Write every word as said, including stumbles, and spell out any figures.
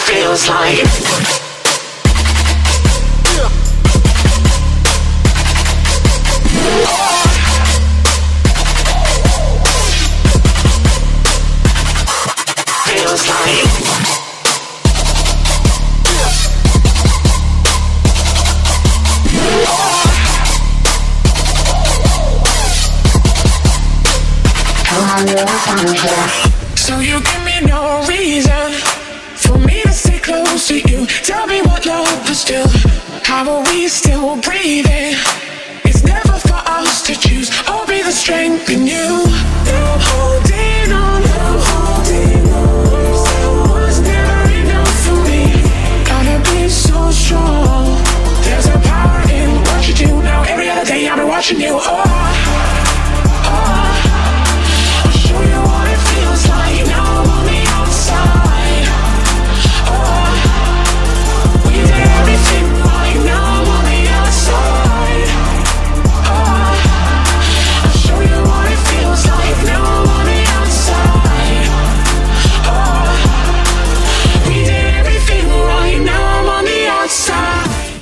feels like. Feels like. So you give me no reason for me to stay close to you. Tell me what love is still. How are we still breathing? It's never for us to choose. I'll be the strength in you. No holding on, no holding on. So was never enough for me. Gotta be so strong. There's a power in what you do. Now every other day I've been watching you. Oh.